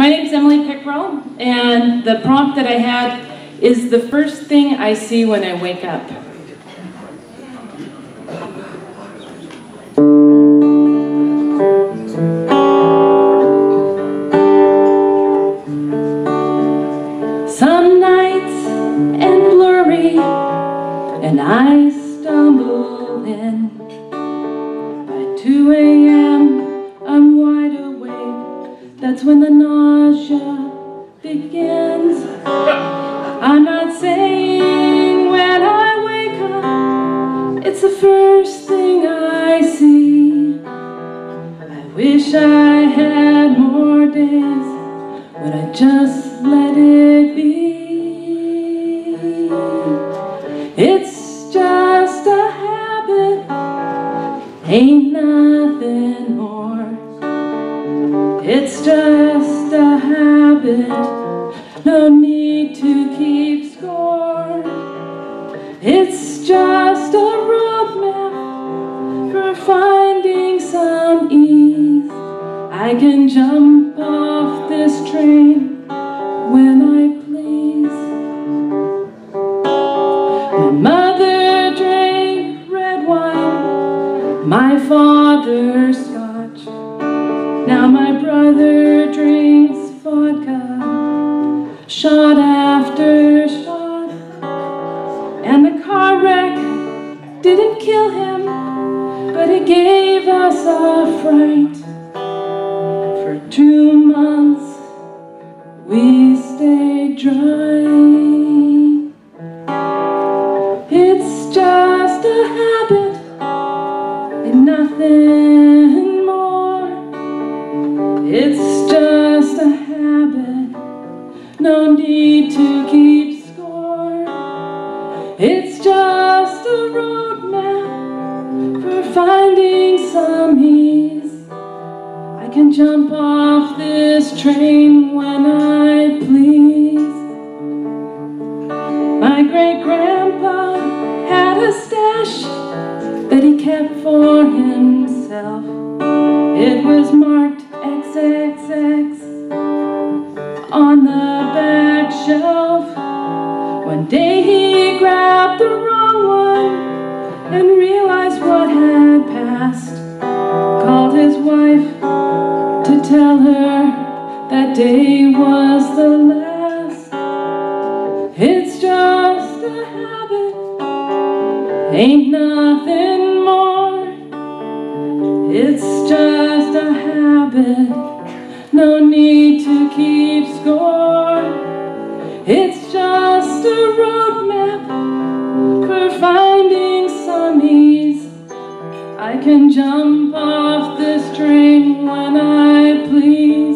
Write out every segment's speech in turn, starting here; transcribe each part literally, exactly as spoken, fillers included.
My name's Emily Pickrell, and the prompt that I had is the first thing I see when I wake up. Some nights and blurry, and I stumble in. By two A M I'm wide awake. That's when the nausea begins. I'm not saying when I wake up, it's the first thing I see. I wish I had more days when I just let it be. It's just a habit, ain't nothing more. It's just a habit, no need to keep score. It's just a roadmap for finding some ease. I can jump off this train when I please. My mother drank red wine, my father scotch. Now my brother drinks vodka, shot after shot. And the car wreck didn't kill him, but it gave us a fright. For two months we stayed dry. It's just a habit and nothing more. It's just a habit, no need to keep score. It's just a roadmap for finding some ease. I can jump off this train when I please. My great-grandpa had a stash that he kept for himself. It was marked X X X on the back shelf. One day he grabbed the wrong one and realized what had passed. Called his wife to tell her that day was the last. It's just a habit, ain't nothing more. It's just a habit, no need to keep score. It's just a roadmap for finding some ease. I can jump off this train when I please.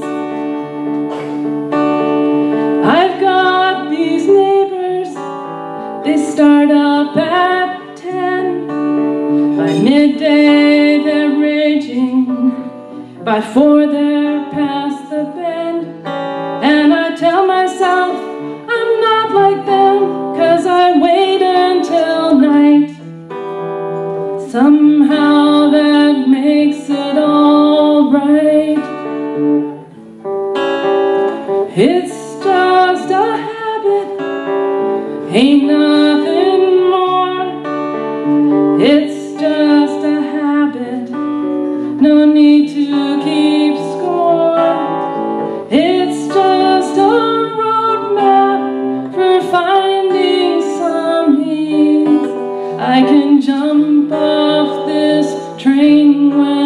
I've got these neighbors, they start up at ten. By midday they're raging, by four they're past the bend. And I tell myself I'm not like them, 'cause I wait until night. Somehow that makes it all right. It's just a habit, ain't nothing more. It's just a habit, no need to keep score. It's just a roadmap for finding some ease. I can jump off this train when